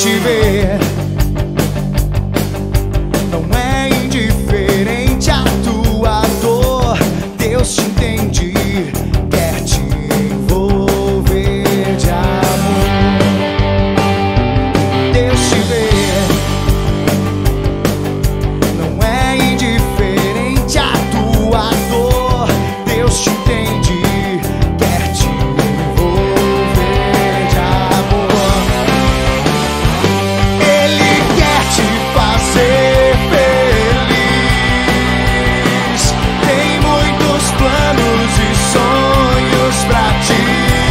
te ver. Não é indiferente a tua dor. Deus te entende, quer te envolver de amor. Deus te vê. Não é indiferente a tua dor. Deus te entende, quer te envolver de amor. Ele quer te fazer feliz. Tem muitos planos e sonhos pra ti.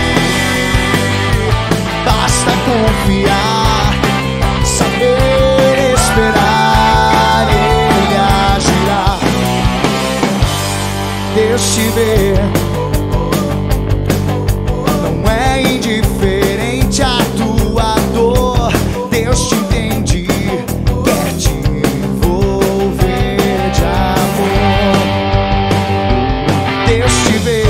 Basta confiar, saber esperar, Ele agirá. Deus te vê. Não é indiferente a tua dor. Deus te entende, quer te envolver de amor. Deus te vê.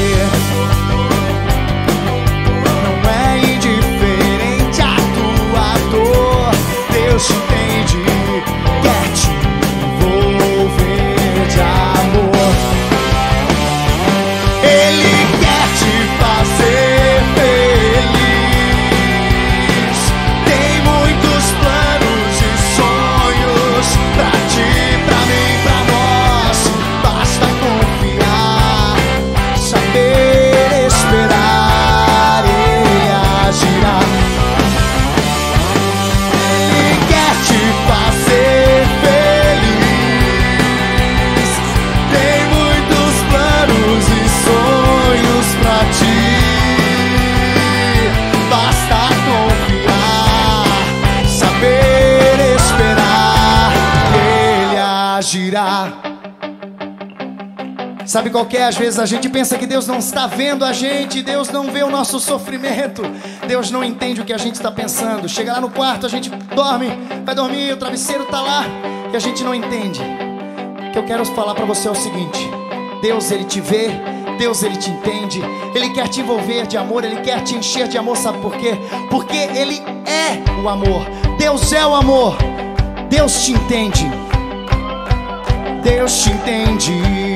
Não é indiferente a tua dor. Deus te entende, quer te envolver de amor. Ele quer te fazer feliz. Tem muitos planos e sonhos pra ti, pra mim, pra nós. Basta confiar, saber esperar, Ele agirá. Ele quer te fazer feliz. Tem muitos planos e sonhos pra ti. Basta confiar, saber esperar, Ele agirá. Sabe qual que é? Às vezes a gente pensa que Deus não está vendo a gente, Deus não vê o nosso sofrimento, Deus não entende o que a gente está pensando. Chega lá no quarto, a gente dorme, vai dormir, o travesseiro está lá e a gente não entende. O que eu quero falar para você é o seguinte: Deus, Ele te vê, Deus, Ele te entende, Ele quer te envolver de amor, Ele quer te encher de amor. Sabe por quê? Porque Ele é o amor. Deus é o amor. Deus te entende. Deus te entende.